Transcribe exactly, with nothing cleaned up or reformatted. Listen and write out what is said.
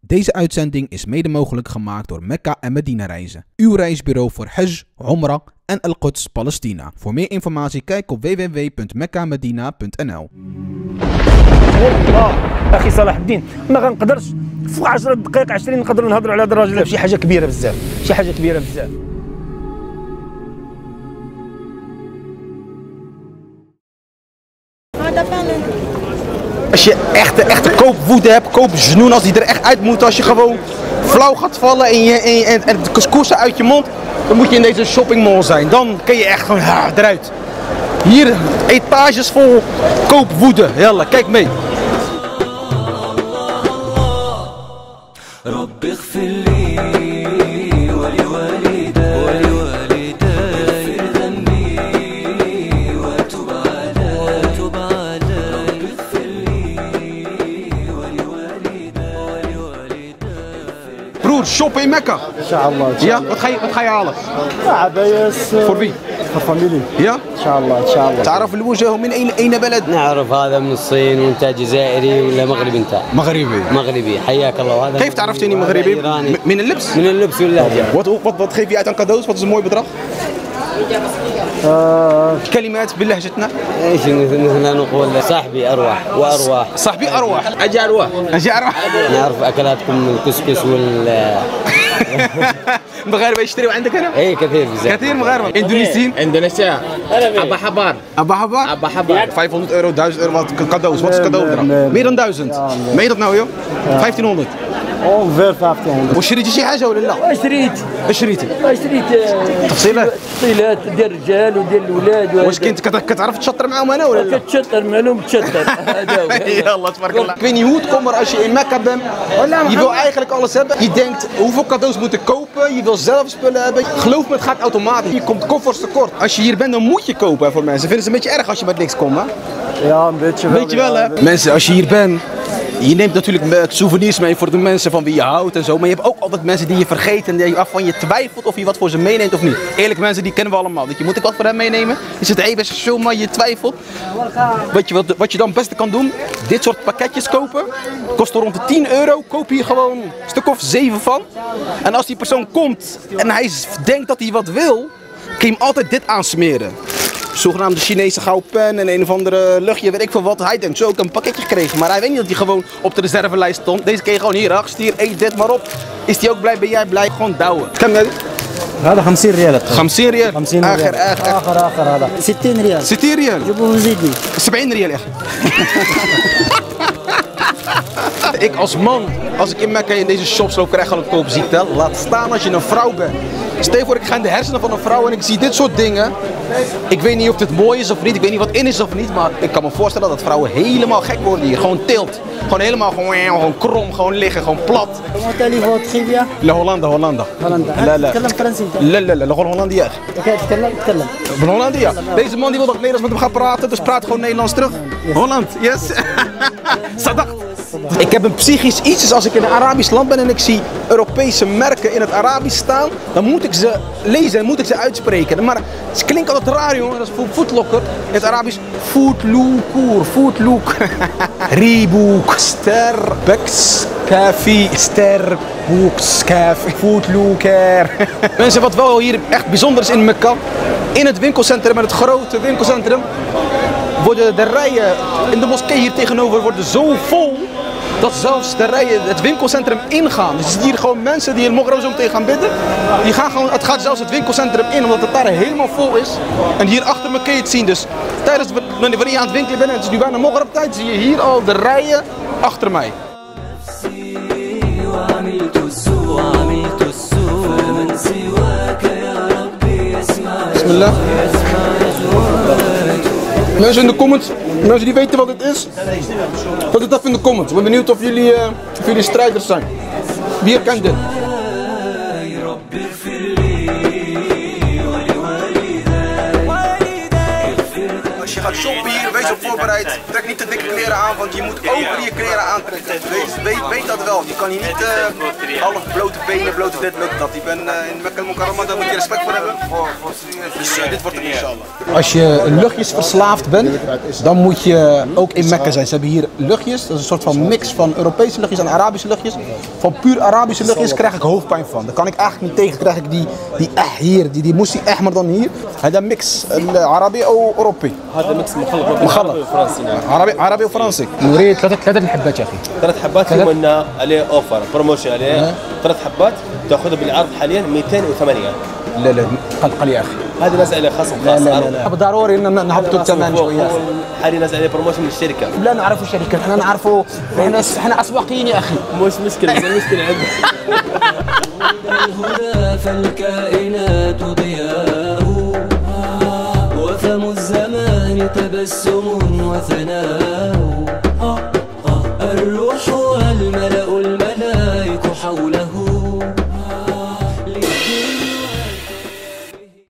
Deze uitzending is mede mogelijk gemaakt door Mekka en Medina Reizen. Uw reisbureau voor Hajj, Umrah en Al-Quds, Palestina. Voor meer informatie kijk op w w w punt mekka medina punt n l. والله اخي صلاح الدين ما غنقدرش في عشرة دقائق عشرين نقدروا نهضروا على هذا الراجل شي حاجه كبيره بزاف شي حاجه كبيره بزاف. Als je echte, echte koopwoede hebt, koopgenoen, als die er echt uit moet, als je gewoon flauw gaat vallen en, je, en, je, en, en het couscoussen uit je mond, dan moet je in deze shoppingmall zijn. Dan kun je echt gewoon ha, eruit. Hier etages vol koopwoede. Jalla, kijk mee. Broer, shoppen in Mekka. Inshallah. Ja, wat ga je, wat ga je halen? عباية. Voor wie? voor familie. Ja? ان شاء الله ان شاء الله. تعرف الوجه من اين اين بلد؟ نعرف هذا من الصين وانت جزائري ولا مغربي انت؟ مغربي. مغربي حياك الله. وهذا كيف تعرفت اني مغربي؟ من اللبس؟ من اللبس واللهجه. Wat, wat, wat geef je uit aan cadeaus? Wat is een mooi bedrag? كلمات بلهجتنا. ايش مثلا نقول صاحبي ارواح وارواح. صاحبي ارواح. اجي ارواح. اجي ارواح. نعرف اكلاتكم الكسكس وال مغاربه يشتروا عندك هنا؟ اي كثير بزاف. كثير مغاربه. اندونيسيين؟ اندونيسيا. ابا حبار. Abba Habar? Abba Habar. vijfhonderd euro, duizend euro, wat cadeaus. Wat is cadeaubedrag? Meer dan duizend. Meen je dat nou joh? vijftienhonderd. ongeveer vijftienhonderd. وشريتي شي حاجه ولا لا؟ شريت شريتي؟ شريت تفصيلات؟ تفصيلات ديال الرجال وديال الولاد. واش كنت كتعرف تشطر معاهم انا ولا لا؟ كتشطر معاهم تشطر. هذا هو. Yalla, tabarakallah. Ik weet niet hoe het komt, maar als je in Mekka bent, je wil eigenlijk alles hebben. Je denkt hoeveel cadeaus moet ik kopen, je wil zelf spullen hebben. Geloof me, het gaat automatisch. Je komt koffers tekort. Als je hier bent, dan moet je kopen hè, voor mensen. Vinden ze een beetje erg als je met niks komt, hè? Ja, een beetje wel. Weet je wel, hè? Mensen, als je hier bent, je neemt natuurlijk souvenirs mee voor de mensen van wie je houdt en zo. Maar je hebt ook altijd mensen die je vergeet en die waarvan je twijfelt of je wat voor ze meeneemt of niet. Eerlijk mensen, die kennen we allemaal. Dat je moet ik wat voor hem meenemen? Je zit even zo, maar je twijfelt. Weet je wat, wat je dan het beste kan doen? Dit soort pakketjes kopen. Kost rond de tien euro. Koop hier gewoon een stuk of zeven van. En als die persoon komt en hij denkt dat hij wat wil, kun je hem altijd dit aansmeren. Zogenaamde Chinese gouden pen en een of andere luchtje, weet ik veel wat. Hij denkt zo, ik heb een pakketje gekregen, maar hij weet niet dat hij gewoon op de reservelijst stond. Deze kun je gewoon hier, stier, eet dit maar op. Is hij ook blij, ben jij blij? Gewoon douwen. Kan dat? هذا خمسين ريال. خمسين ريال. خمسين آخر ريال. آخر آخر آخر هذا ستين ريال. ستين ريال. جيبوه وزيدني. سبعين ريال echt. Ik als man, als ik in Mekka in deze shops loop, krijg ik gewoon een koopziekte. Laat staan als je een vrouw bent. Stel je voor, ik ga in de hersenen van een vrouw en ik zie dit soort dingen. Ik weet niet of dit mooi is of niet, ik weet niet wat in is of niet, maar ik kan me voorstellen dat vrouwen helemaal gek worden hier. Gewoon tilt. Gewoon helemaal gewoon, gewoon krom, gewoon liggen, gewoon plat. La Hollanda, Hollanda. La la. La la la, la Hollandia. Van Hollandia. Deze man die wil dat ik Nederlands met hem ga praten, dus praat gewoon Nederlands terug. Holland, yes. Sadak. Ik heb een psychisch iets, dus als ik in een Arabisch land ben en ik zie Europese merken in het Arabisch staan, dan moet ik ze lezen en moet ik ze uitspreken. Maar het klinkt altijd raar jongen, dat is Footlocker. In het Arabisch Footlocker, Footlook, Reebok, Starbucks, Café, Starbucks, Café, Footlocker. Mensen, wat wel hier echt bijzonder is in Mekka, in het winkelcentrum, in het grote winkelcentrum, worden de rijen in de moskee hier tegenover worden zo vol dat zelfs de rijen het winkelcentrum ingaan. Dus je ziet hier gewoon mensen die in Mogro zo meteen gaan bidden. Die gaan gewoon, het gaat zelfs het winkelcentrum in omdat het daar helemaal vol is. En hier achter me kun je het zien. Dus tijdens wanneer je aan het winkelen bent en het is nu bijna Mogro tijd, zie je hier al de rijen achter mij. Bismillah. Mensen in de comments, mensen die weten wat het is, zet het even in de comments. Ik ben benieuwd of jullie, uh, of jullie strijders zijn. Wie herkent dit? Als je gaat shoppen hier, wees wees op voorbereid. Trek niet te dikke kleren aan, want je moet overal je kleren aantrekken. Weet, weet, weet dat wel. Je kan hier niet uh, half blote benen, blote dit, blote dat. Je bent uh, in Mekka al-Mukarrama, daar moet je respect voor hebben. Dus uh, dit wordt het inshallah. Als je luchtjes verslaafd bent, dan moet je ook in Mekka zijn. Ze hebben hier luchtjes, dat is een soort van mix van Europese luchtjes en Arabische luchtjes. Van puur Arabische luchtjes krijg ik hoofdpijn van. Daar kan ik eigenlijk niet tegen, krijg ik die, die eh hier, die, die moessie eh maar dan hier. هذا ميكس العربي او اوروبي؟ هذا ميكس مخلط مخلط فرنسي. نعم. عربي عربي وفرنسي. نريد ثلاثة ثلاثة حبات يا اخي. ثلاث حبات اليوم لنا عليه اوفر بروموشن عليه. ثلاث حبات تاخذها بالعرض حاليا مئتين وثمانية. لا لا قل يا اخي. هذه نازل عليه خصم خاص. لا لا لا, لا. ضروري ان نهبطوا الثمن شويه. حاليا نازل عليه بروموشن من الشركه. لا نعرفوا الشركه، احنا نعرفوا احنا احنا اسواقيين يا اخي. مش مشكله، المشكله عندنا. الهدى فالكائنات ضياء وفم الزمان تبسم وثناء